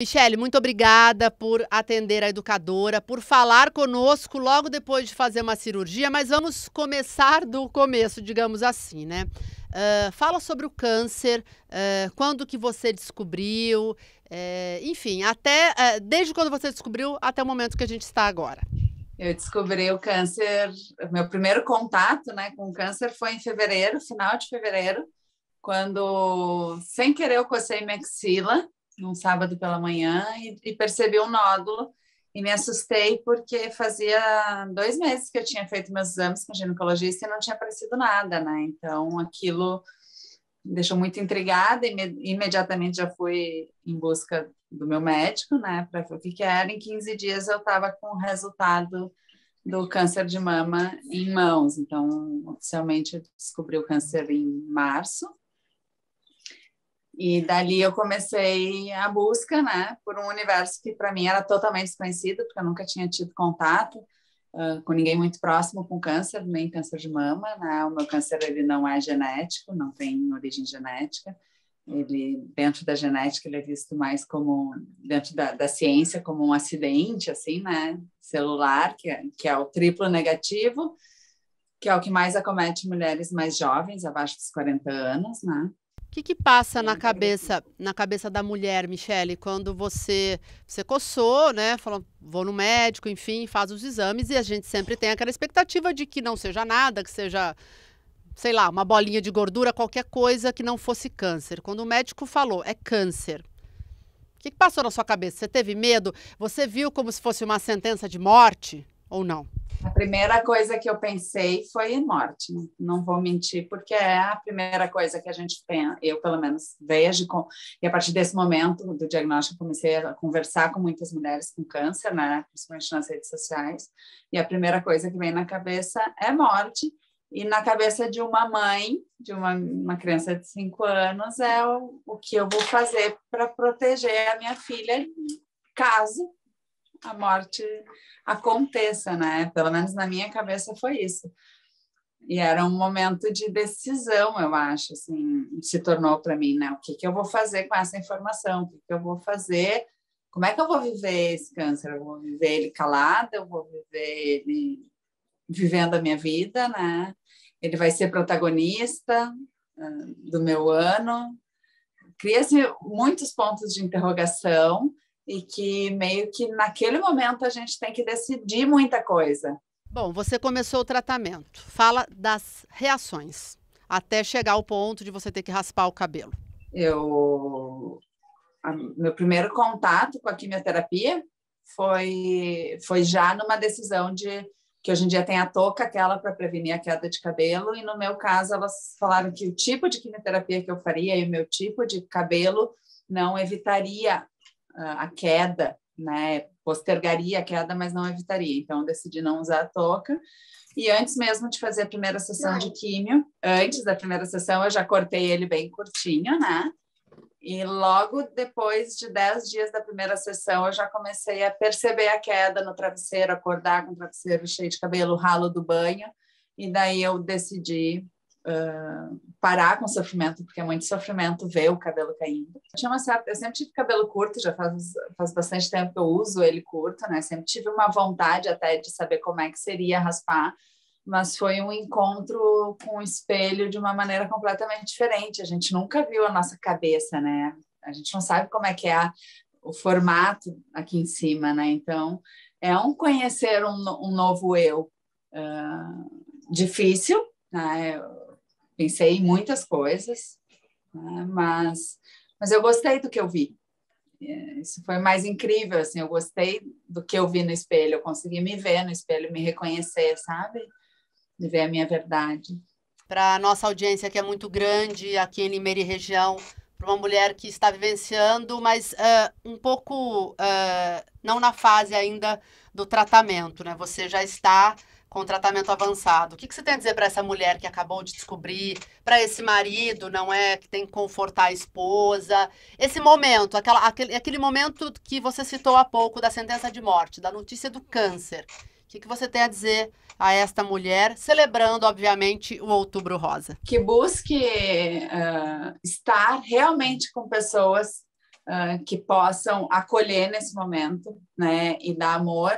Michele, muito obrigada por atender a educadora, por falar conosco logo depois de fazer uma cirurgia, mas vamos começar do começo, digamos assim, né? Fala sobre o câncer, quando que você descobriu, enfim, desde quando você descobriu até o momento que a gente está agora. Eu descobri o câncer, meu primeiro contato, né, com o câncer foi em fevereiro, final de fevereiro, quando, sem querer, eu cocei minha axila, num sábado pela manhã, e percebi um nódulo, e me assustei porque fazia 2 meses que eu tinha feito meus exames com ginecologista e não tinha aparecido nada, né? Então, aquilo me deixou muito intrigada e imediatamente já fui em busca do meu médico, né, para ver o que era. Em 15 dias eu estava com o resultado do câncer de mama em mãos. Então, oficialmente eu descobri o câncer em março. E dali eu comecei a busca, né, por um universo que para mim era totalmente desconhecido, porque eu nunca tinha tido contato com ninguém muito próximo com câncer, nem câncer de mama, né? O meu câncer ele não é genético, não tem origem genética. Ele, dentro da genética, ele é visto mais dentro da ciência, como um acidente, assim, né? Celular, que é o triplo negativo, que é o que mais acomete mulheres mais jovens, abaixo dos 40 anos, né? O que passa na cabeça da mulher, Michele, quando você coçou, né? Falou, vou no médico, enfim, faz os exames e a gente sempre tem aquela expectativa de que não seja nada, que seja, sei lá, uma bolinha de gordura, qualquer coisa que não fosse câncer. Quando o médico falou, é câncer. O que passou na sua cabeça? Você teve medo? Você viu como se fosse uma sentença de morte ou não? A primeira coisa que eu pensei foi em morte, não vou mentir, porque é a primeira coisa que a gente pensa, eu pelo menos vejo, e a partir desse momento do diagnóstico comecei a conversar com muitas mulheres com câncer, né, principalmente nas redes sociais, e a primeira coisa que vem na cabeça é morte, e na cabeça de uma mãe, de uma criança de 5 anos, é o que eu vou fazer para proteger a minha filha caso a morte aconteça, né? Pelo menos na minha cabeça foi isso. E era um momento de decisão, eu acho, assim, se tornou para mim, né? O que eu vou fazer com essa informação? O que eu vou fazer? Como é que eu vou viver esse câncer? Eu vou viver ele calado? Eu vou viver ele vivendo a minha vida, né? Ele vai ser protagonista do meu ano? Cria-se muitos pontos de interrogação e que meio que naquele momento a gente tem que decidir muita coisa. Bom, você começou o tratamento. Fala das reações, até chegar ao ponto de você ter que raspar o cabelo. Meu primeiro contato com a quimioterapia foi já numa decisão de que hoje em dia tem a touca, aquela para prevenir a queda de cabelo, e no meu caso elas falaram que o tipo de quimioterapia que eu faria e o meu tipo de cabelo não evitaria a queda, né? Postergaria a queda, mas não evitaria. Então, eu decidi não usar a touca. E antes mesmo de fazer a primeira sessão de químio, antes da primeira sessão, eu já cortei ele bem curtinho, né? E logo depois de 10 dias da primeira sessão, eu já comecei a perceber a queda no travesseiro, acordar com o travesseiro cheio de cabelo, o ralo do banho. E daí eu decidi parar com o sofrimento, porque é muito sofrimento ver o cabelo caindo. Eu sempre tive cabelo curto, já faz bastante tempo que eu uso ele curto, né? Sempre tive uma vontade até de saber como é que seria raspar, mas foi um encontro com o espelho de uma maneira completamente diferente. A gente nunca viu a nossa cabeça, né? A gente não sabe como é que é o formato aqui em cima, né? Então, é conhecer um novo eu difícil, né? Eu pensei em muitas coisas, né? mas eu gostei do que eu vi. Isso foi mais incrível, assim, eu gostei do que eu vi no espelho, eu consegui me ver no espelho, me reconhecer, sabe? De ver a minha verdade. Para a nossa audiência, que é muito grande aqui em Limeira e região, para uma mulher que está vivenciando, mas um pouco não na fase ainda do tratamento, né? Você já está com tratamento avançado. O que você tem a dizer para essa mulher que acabou de descobrir, para esse marido, não é, que tem que confortar a esposa? Esse momento, aquele momento que você citou há pouco da sentença de morte, da notícia do câncer. O que você tem a dizer a esta mulher, celebrando, obviamente, o Outubro Rosa? Que busque estar realmente com pessoas que possam acolher nesse momento, né, e dar amor,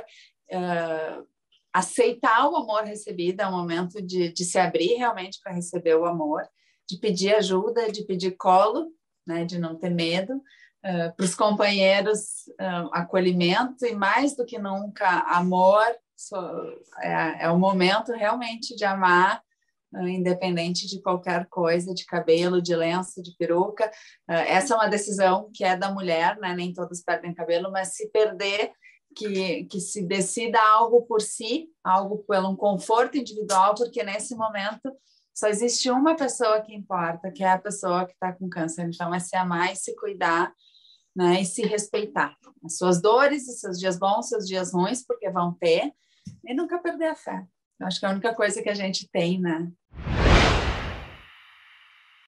aceitar o amor recebido, é um momento de se abrir realmente para receber o amor, de pedir ajuda, de pedir colo, né, de não ter medo, para os companheiros, acolhimento e mais do que nunca amor. É o momento realmente de amar, independente de qualquer coisa, de cabelo, de lenço, de peruca. Essa é uma decisão que é da mulher, né? Nem todos perdem cabelo, mas se perder, que se decida algo por si, algo pelo um conforto individual, porque nesse momento só existe uma pessoa que importa, que é a pessoa que está com câncer. Então, é se amar e se cuidar, né? E se respeitar. As suas dores, os seus dias bons, os seus dias ruins, porque vão ter, e nunca perder a fé. Eu acho que é a única coisa que a gente tem, né?